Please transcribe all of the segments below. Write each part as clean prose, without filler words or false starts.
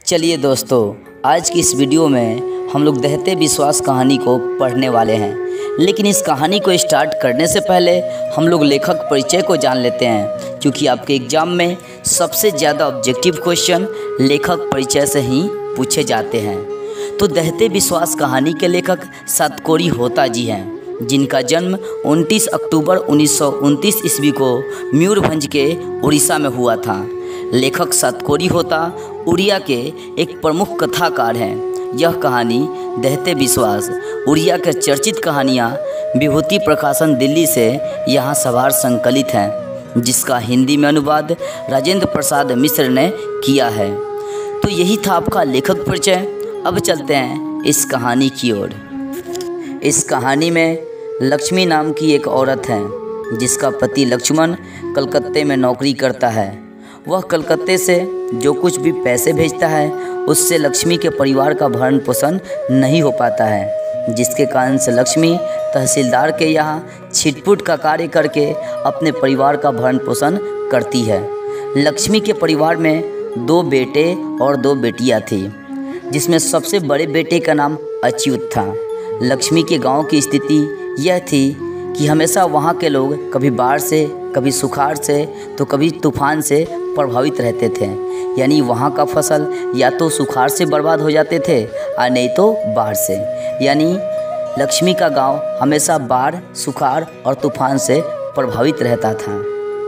चलिए दोस्तों, आज की इस वीडियो में हम लोग दहते विश्वास कहानी को पढ़ने वाले हैं। लेकिन इस कहानी को स्टार्ट करने से पहले हम लोग लेखक परिचय को जान लेते हैं, क्योंकि आपके एग्ज़ाम में सबसे ज़्यादा ऑब्जेक्टिव क्वेश्चन लेखक परिचय से ही पूछे जाते हैं। तो दहते विश्वास कहानी के लेखक सातकोरी होता जी हैं, जिनका जन्म 29 अक्टूबर 1929 ईस्वी को मयूरभंज के उड़ीसा में हुआ था। लेखक सातकोरी होता उड़िया के एक प्रमुख कथाकार हैं। यह कहानी दहते विश्वास उड़िया के चर्चित कहानियाँ विभूति प्रकाशन दिल्ली से यहाँ सवार संकलित हैं, जिसका हिंदी में अनुवाद राजेंद्र प्रसाद मिश्र ने किया है। तो यही था आपका लेखक परिचय। अब चलते हैं इस कहानी की ओर। इस कहानी में लक्ष्मी नाम की एक औरत है, जिसका पति लक्ष्मण कलकत्ते में नौकरी करता है। वह कलकत्ते से जो कुछ भी पैसे भेजता है, उससे लक्ष्मी के परिवार का भरण पोषण नहीं हो पाता है, जिसके कारण से लक्ष्मी तहसीलदार के यहाँ छिटपुट का कार्य करके अपने परिवार का भरण पोषण करती है। लक्ष्मी के परिवार में 2 बेटे और 2 बेटियाँ थी, जिसमें सबसे बड़े बेटे का नाम अच्युत था। लक्ष्मी के गांव की स्थिति यह थी कि हमेशा वहां के लोग कभी बाढ़ से, कभी सुखाड़ से, तो कभी तूफान से प्रभावित रहते थे। यानी वहाँ का फसल या तो सुखाड़ से बर्बाद हो जाते थे और नहीं तो बाढ़ से। यानी लक्ष्मी का गांव हमेशा बाढ़, सुखाड़ और तूफान से प्रभावित रहता था।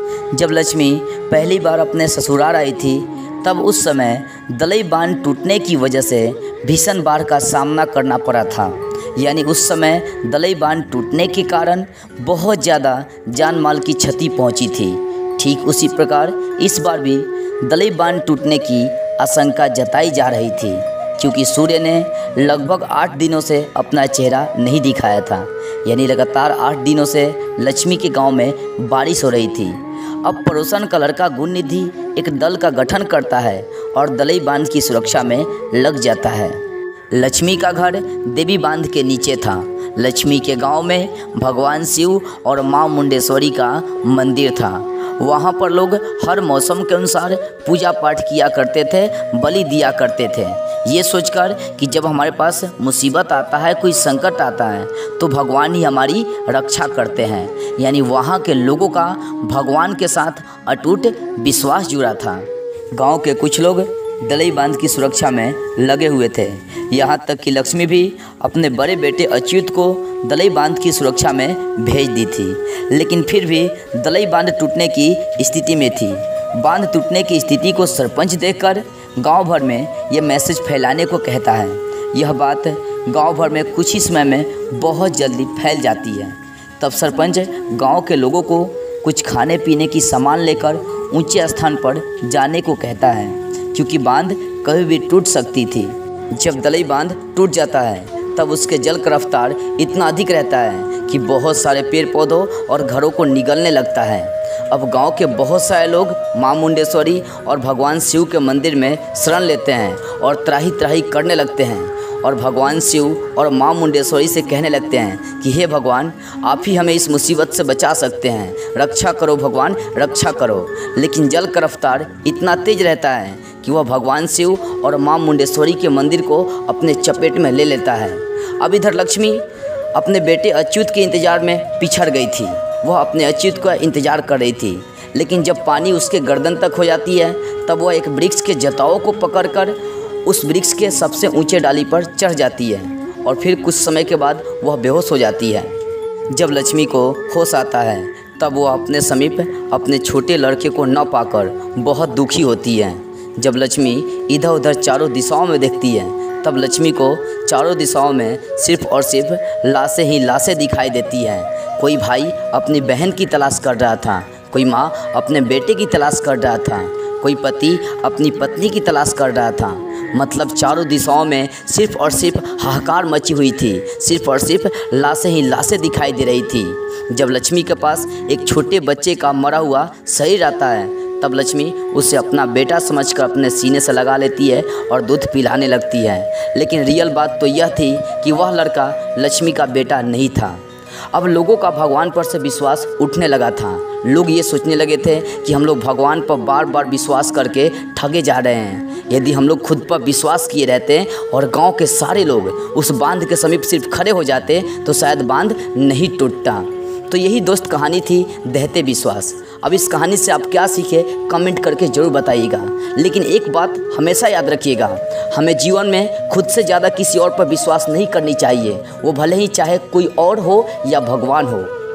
जब लक्ष्मी पहली बार अपने ससुराल आई थी, तब उस समय दलई बांध टूटने की वजह से भीषण बाढ़ का सामना करना पड़ा था। यानी उस समय दलई बांध टूटने के कारण बहुत ज़्यादा जान माल की क्षति पहुंची थी। ठीक उसी प्रकार इस बार भी दलई बांध टूटने की आशंका जताई जा रही थी, क्योंकि सूर्य ने लगभग 8 दिनों से अपना चेहरा नहीं दिखाया था। यानी लगातार 8 दिनों से लक्ष्मी के गांव में बारिश हो रही थी। अब पड़ोसन का लड़का गुणनिधि एक दल का गठन करता है और दलई बांध की सुरक्षा में लग जाता है। लक्ष्मी का घर देवी बांध के नीचे था। लक्ष्मी के गांव में भगवान शिव और मां मुंडेश्वरी का मंदिर था। वहां पर लोग हर मौसम के अनुसार पूजा पाठ किया करते थे, बलि दिया करते थे, ये सोचकर कि जब हमारे पास मुसीबत आता है, कोई संकट आता है, तो भगवान ही हमारी रक्षा करते हैं। यानी वहाँ के लोगों का भगवान के साथ अटूट विश्वास जुड़ा था। गांव के कुछ लोग दलई बांध की सुरक्षा में लगे हुए थे। यहाँ तक कि लक्ष्मी भी अपने बड़े बेटे अच्युत को दलई बांध की सुरक्षा में भेज दी थी। लेकिन फिर भी दलई बांध टूटने की स्थिति में थी। बांध टूटने की स्थिति को सरपंच देखकर गांव भर में यह मैसेज फैलाने को कहता है। यह बात गांव भर में कुछ ही समय में बहुत जल्दी फैल जाती है। तब सरपंच गांव के लोगों को कुछ खाने पीने की सामान लेकर ऊंचे स्थान पर जाने को कहता है, क्योंकि बांध कभी भी टूट सकती थी। जब दलई बांध टूट जाता है, तब उसके जल का रफ्तार इतना अधिक रहता है कि बहुत सारे पेड़ पौधों और घरों को निगलने लगता है। अब गांव के बहुत सारे लोग मां मुंडेश्वरी और भगवान शिव के मंदिर में शरण लेते हैं और त्राही त्राही करने लगते हैं, और भगवान शिव और मां मुंडेश्वरी से कहने लगते हैं कि हे भगवान, आप ही हमें इस मुसीबत से बचा सकते हैं, रक्षा करो भगवान, रक्षा करो। लेकिन जल का रफ्तार इतना तेज रहता है कि वह भगवान शिव और मां मुंडेश्वरी के मंदिर को अपने चपेट में ले लेता है। अब इधर लक्ष्मी अपने बेटे अच्युत के इंतज़ार में पिछड़ गई थी। वह अपने अच्युत का इंतज़ार कर रही थी। लेकिन जब पानी उसके गर्दन तक हो जाती है, तब वह एक वृक्ष के जताओं को पकड़कर उस वृक्ष के सबसे ऊंचे डाली पर चढ़ जाती है, और फिर कुछ समय के बाद वह बेहोश हो जाती है। जब लक्ष्मी को होश आता है, तब वह अपने समीप अपने छोटे लड़के को न पाकर बहुत दुखी होती है। जब लक्ष्मी इधर उधर चारों दिशाओं में देखती है, तब लक्ष्मी को चारों दिशाओं में सिर्फ और सिर्फ लाशें ही लाशें दिखाई देती हैं। कोई भाई अपनी बहन की तलाश कर रहा था, कोई माँ अपने बेटे की तलाश कर रहा था, कोई पति अपनी पत्नी की तलाश कर रहा था। मतलब चारों दिशाओं में सिर्फ और सिर्फ हाहाकार मची हुई थी। सिर्फ और सिर्फ लाशें ही लाशें दिखाई दे रही थी। जब लक्ष्मी के पास एक छोटे बच्चे का मरा हुआ शरीर आता है, तब लक्ष्मी उसे अपना बेटा समझकर अपने सीने से लगा लेती है और दूध पिलाने लगती है। लेकिन रियल बात तो यह थी कि वह लड़का लक्ष्मी का बेटा नहीं था। अब लोगों का भगवान पर से विश्वास उठने लगा था। लोग ये सोचने लगे थे कि हम लोग भगवान पर बार बार विश्वास करके ठगे जा रहे हैं। यदि हम लोग खुद पर विश्वास किए रहते और गांव के सारे लोग उस बांध के समीप सिर्फ खड़े हो जाते तो शायद बांध नहीं टूटता। तो यही दोस्त कहानी थी दहते विश्वास। अब इस कहानी से आप क्या सीखे कमेंट करके ज़रूर बताइएगा। लेकिन एक बात हमेशा याद रखिएगा, हमें जीवन में खुद से ज़्यादा किसी और पर विश्वास नहीं करनी चाहिए, वो भले ही चाहे कोई और हो या भगवान हो।